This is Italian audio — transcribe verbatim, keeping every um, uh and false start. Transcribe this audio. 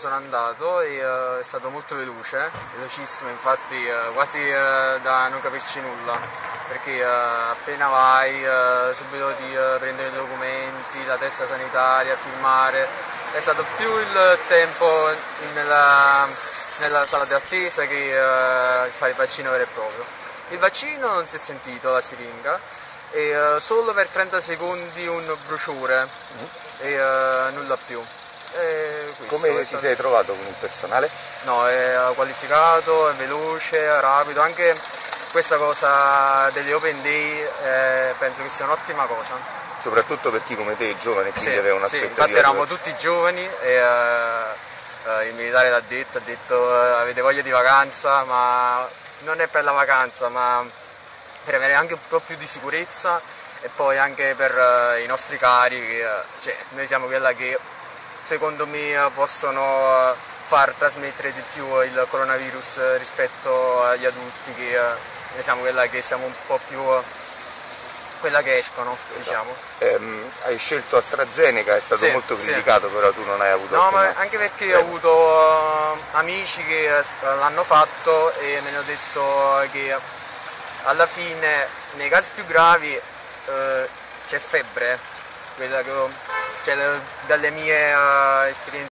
sono andato e uh, è stato molto veloce, velocissimo, infatti uh, quasi uh, da non capirci nulla, perché uh, appena vai uh, subito ti uh, prendono i documenti, la testa sanitaria, filmare, è stato più il tempo nella, nella sala di attesa che uh, fare il vaccino vero e proprio. Il vaccino non si è sentito, la siringa, e uh, solo per trenta secondi un bruciore mm. e uh, nulla più. E Come ti stato... sei trovato con il personale? No, è qualificato, è veloce, è rapido, anche questa cosa degli open day eh, penso che sia un'ottima cosa. Soprattutto per chi come te è giovane e quindi sì, aveva sì, un'aspettativa. Infatti eravamo tutti giovani e uh, uh, il militare l'ha detto, ha detto uh, avete voglia di vacanza, ma non è per la vacanza, ma per avere anche un po' più di sicurezza e poi anche per uh, i nostri cari, che, uh, cioè, noi siamo quella che secondo me possono far trasmettere di più il coronavirus rispetto agli adulti, che noi siamo quella che siamo un po' più quella che escono, diciamo. Ehm, hai scelto AstraZeneca, è stato sì, molto sì. criticato, però tu non hai avuto no, alcuna... ma anche perché ho avuto uh, amici che uh, l'hanno fatto e mi hanno detto che alla fine nei casi più gravi uh, c'è febbre, quella che, cioè, dalle mie uh, esperienze